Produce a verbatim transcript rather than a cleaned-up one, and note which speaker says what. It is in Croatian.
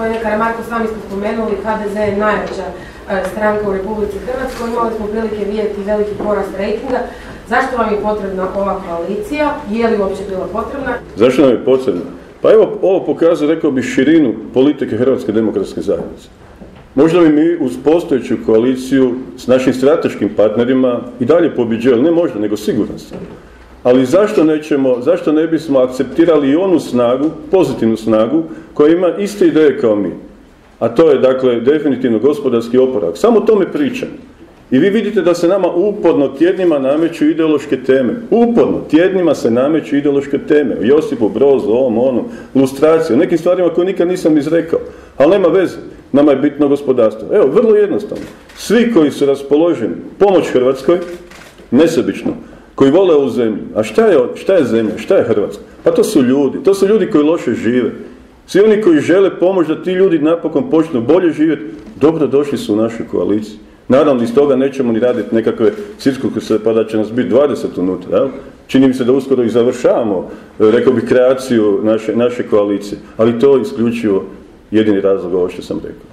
Speaker 1: Gospodine Karamarko, sami ste spomenuli, H D Z je najveća stranka u Republici Hrvatskoj. Imali smo prilike vidjeti veliki porast rejtinga. Zašto vam je potrebna ova koalicija? Je li uopće bila potrebna?
Speaker 2: Zašto nam je potrebna? Pa evo, ovo pokazuje, rekao bih, širinu politike Hrvatske demokratske zajednice. Možda bi mi uz postojeću koaliciju s našim strateškim partnerima i dalje pobjeđivali, ne možda, nego siguran sam. Ali zašto nećemo, zašto ne bismo akceptirali i onu snagu, pozitivnu snagu, koja ima iste ideje kao mi? A to je, dakle, definitivno gospodarski oporavak. Samo o tome pričam. I vi vidite da se nama uporno tjednima nameću ideološke teme. Uporno tjednima se nameću ideološke teme. O Josipu Brozu, ovom, ono, lustraciju, nekim stvarima koje nikad nisam izrekao. Ali nema veze. Nama je bitno gospodarstvo. Evo, vrlo jednostavno. Svi koji su raspoloženi pomoć Hrvatskoj, nesebično, koji vole ovu zemlju. A šta je, šta je zemlja? Šta je Hrvatska? Pa to su ljudi. To su ljudi koji loše žive. Svi oni koji žele pomoć da ti ljudi napokon počnu bolje živjeti, dobro došli su u našu koaliciju. Naravno, iz toga nećemo ni raditi nekakve cirkuse, pa da će nas biti dvadeset unutra. Jel? Čini mi se da uskoro i završavamo, rekao bih, kreaciju naše, naše koalicije. Ali to je isključivo jedini razlog ovo što sam rekao.